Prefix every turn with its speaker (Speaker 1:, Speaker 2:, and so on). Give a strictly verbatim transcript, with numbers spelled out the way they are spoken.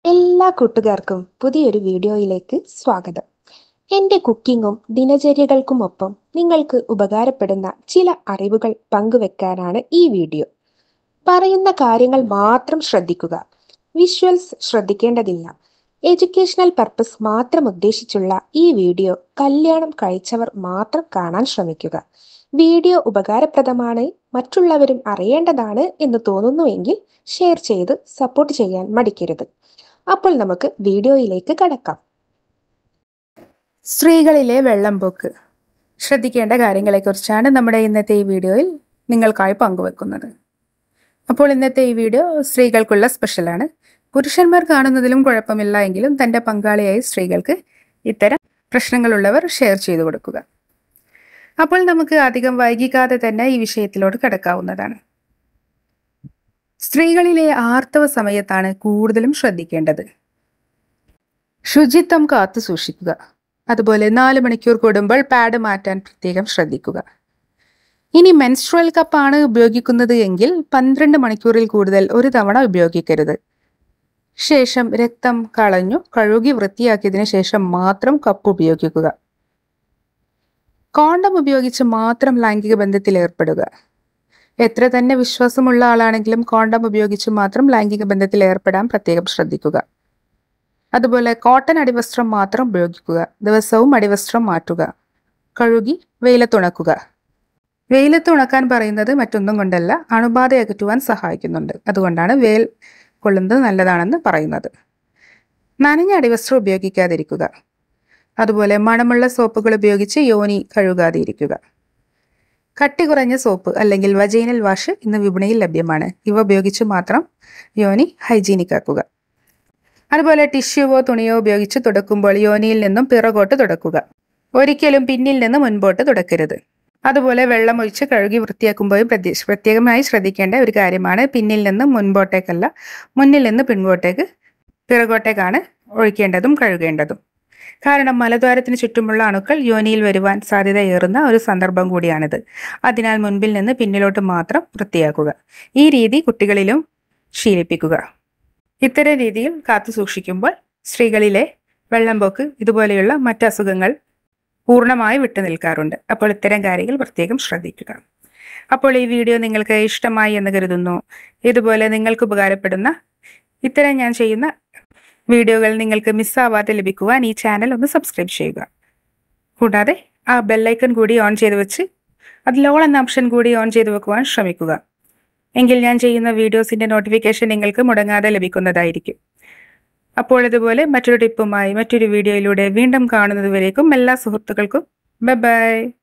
Speaker 1: എല്ലാ കൂട്ടുകാർക്കും പുതിയൊരു വീഡിയോയിലേക്ക് സ്വാഗതം. എൻ്റെ കുക്കിങ്ങും ദിനചര്യകൾക്കുമൊപ്പം നിങ്ങൾക്ക് ഉപകാരപ്പെടുന്ന ചില അറിവുകൾ പങ്കുവെക്കാനാണ് ഈ വീഡിയോ. പറയുന്ന കാര്യങ്ങൾ മാത്രം ശ്രദ്ധിക്കുക. വിഷ്വൽസ് ശ്രദ്ധിക്കേണ്ടതില്ല. എഡ്യൂക്കേഷണൽ പർപ്പസ് മാത്രം ഉദ്ദേശിച്ചുള്ള ഈ വീഡിയോ കല്യാണം കഴിച്ചവർ മാത്രം കാണാൻ ശ്രമിക്കുക. വീഡിയോ ഉപകാരപ്രദമാണ്, മറ്റുള്ളവരും അറിയേണ്ടതാണ് എന്ന് തോന്നുന്നുവെങ്കിൽ ഷെയർ ചെയ്ത് സപ്പോർട്ട് ചെയ്യാൻ മടിക്കരുത്. അപ്പോൾ നമുക്ക് വീഡിയോയിലേക്ക് കടക്കാം.
Speaker 2: സ്ത്രീകളിലെ വെള്ളംപോക്ക് ശ്രദ്ധിക്കേണ്ട കാര്യങ്ങളെക്കുറിച്ചാണ് നമ്മുടെ ഇന്നത്തെ ഈ വീഡിയോയിൽ നിങ്ങൾക്കായി പങ്കുവെക്കുന്നത്. അപ്പോൾ ഇന്നത്തെ ഈ വീഡിയോ സ്ത്രീകൾക്കുള്ള സ്പെഷ്യലാണ്. പുരുഷന്മാർ കാണുന്നതിലും കുഴപ്പമില്ല എങ്കിലും തൻ്റെ പങ്കാളിയായ സ്ത്രീകൾക്ക് ഇത്തരം പ്രശ്നങ്ങളുള്ളവർ ഷെയർ ചെയ്തു കൊടുക്കുക. അപ്പോൾ നമുക്ക് അധികം വൈകിക്കാതെ തന്നെ ഈ വിഷയത്തിലോട്ട് കടക്കാവുന്നതാണ്. സ്ത്രീകളിലെ ആർത്തവ സമയത്താണ് കൂടുതലും ശ്രദ്ധിക്കേണ്ടത്. ശുചിത്വം കാത്തു സൂക്ഷിക്കുക. അതുപോലെ നാല് മണിക്കൂർ കൂടുമ്പോൾ പാഡ് മാറ്റാൻ പ്രത്യേകം ശ്രദ്ധിക്കുക. ഇനി മെൻസ്ട്രുവൽ കപ്പാണ് ഉപയോഗിക്കുന്നത് എങ്കിൽ പന്ത്രണ്ട് മണിക്കൂറിൽ കൂടുതൽ ഒരു തവണ ഉപയോഗിക്കരുത്. ശേഷം രക്തം കളഞ്ഞു കഴുകി വൃത്തിയാക്കിയതിനു ശേഷം മാത്രം കപ്പ് ഉപയോഗിക്കുക. കോണ്ടം ഉപയോഗിച്ച് മാത്രം ലൈംഗിക ബന്ധത്തിൽ ഏർപ്പെടുക. എത്ര തന്നെ വിശ്വാസമുള്ള ആളാണെങ്കിലും കോണ്ടം ഉപയോഗിച്ച് മാത്രം ലൈംഗിക ബന്ധത്തിൽ ഏർപ്പെടാൻ പ്രത്യേകം ശ്രദ്ധിക്കുക. അതുപോലെ കോട്ടൺ അടിവസ്ത്രം മാത്രം ഉപയോഗിക്കുക. ദിവസവും അടിവസ്ത്രം മാറ്റുക. കഴുകി വെയിലത്തുണക്കുക. വെയിലത്തുണക്കാൻ പറയുന്നത് മറ്റൊന്നും കൊണ്ടല്ല, അണുബാധ അകറ്റുവാൻ സഹായിക്കുന്നുണ്ട്. അതുകൊണ്ടാണ് വെയിൽ കൊള്ളുന്നത് നല്ലതാണെന്ന് പറയുന്നത്. നനഞ്ഞ അടിവസ്ത്രം ഉപയോഗിക്കാതിരിക്കുക. അതുപോലെ മണമുള്ള സോപ്പുകൾ ഉപയോഗിച്ച് യോനി കഴുകാതെ ഇരിക്കുക. കട്ടി കുറഞ്ഞ സോപ്പ് അല്ലെങ്കിൽ വജൈനൽ വാഷ് ഇന്ന് വിപണിയിൽ ലഭ്യമാണ്. ഇവ ഉപയോഗിച്ച് മാത്രം യോനി ഹൈജീനിക് ആക്കുക. അതുപോലെ ടിഷ്യൂവോ തുണിയോ ഉപയോഗിച്ച് തുടക്കുമ്പോൾ യോനിയിൽ നിന്നും പിറകോട്ട് തുടക്കുക. ഒരിക്കലും പിന്നിൽ നിന്ന് മുൻപോട്ട് തുടക്കരുത്. അതുപോലെ വെള്ളം ഒഴിച്ച് കഴുകി വൃത്തിയാക്കുമ്പോഴും പ്രത്യേകമായി ശ്രദ്ധിക്കേണ്ട ഒരു കാര്യമാണ് പിന്നിൽ നിന്ന് മുൻപോട്ടേക്കല്ല, മുന്നിൽ നിന്ന് പിൻപോട്ടേക്ക് പിറകോട്ടേക്കാണ് ഒഴിക്കേണ്ടതും കഴുകേണ്ടതും. കാരണം മലദ്വാരത്തിന് ചുറ്റുമുള്ള അണുക്കൾ യോനിയിൽ വരുവാൻ സാധ്യതയേറുന്ന ഒരു സന്ദർഭം കൂടിയാണിത്. അതിനാൽ മുൻപിൽ നിന്ന് പിന്നിലോട്ട് മാത്രം വൃത്തിയാക്കുക. ഈ രീതി കുട്ടികളിലും ശീലിപ്പിക്കുക. ഇത്തരം രീതിയിൽ കാത്തു സൂക്ഷിക്കുമ്പോൾ സ്ത്രീകളിലെ വെള്ളംപോക്ക് ഇതുപോലെയുള്ള മറ്റ് അസുഖങ്ങൾ പൂർണ്ണമായി വിട്ടു നിൽക്കാറുണ്ട്. അപ്പോൾ ഇത്തരം കാര്യങ്ങൾ പ്രത്യേകം ശ്രദ്ധിക്കുക. അപ്പോൾ ഈ വീഡിയോ നിങ്ങൾക്ക് ഇഷ്ടമായി എന്ന് കരുതുന്നു. ഇതുപോലെ നിങ്ങൾക്ക് ഉപകാരപ്പെടുന്ന ഇത്തരം ഞാൻ ചെയ്യുന്ന വീഡിയോകൾ നിങ്ങൾക്ക് മിസ്സാവാതെ ലഭിക്കുവാൻ ഈ ചാനൽ ഒന്ന് സബ്സ്ക്രൈബ് ചെയ്യുക. കൂടാതെ ആ ബെല്ലൈക്കൺ കൂടി ഓൺ ചെയ്ത് വെച്ച് അതിൽ ഓൾ എന്ന ഓപ്ഷൻ കൂടി ഓൺ ചെയ്ത് വെക്കുവാൻ ശ്രമിക്കുക. എങ്കിൽ ഞാൻ ചെയ്യുന്ന വീഡിയോസിൻ്റെ നോട്ടിഫിക്കേഷൻ നിങ്ങൾക്ക് മുടങ്ങാതെ ലഭിക്കുന്നതായിരിക്കും. അപ്പോൾ ഇതുപോലെ മറ്റൊരു ടിപ്പുമായി മറ്റൊരു വീഡിയോയിലൂടെ വീണ്ടും കാണുന്നതുവരേക്കും എല്ലാ സുഹൃത്തുക്കൾക്കും ബൈ ബൈ.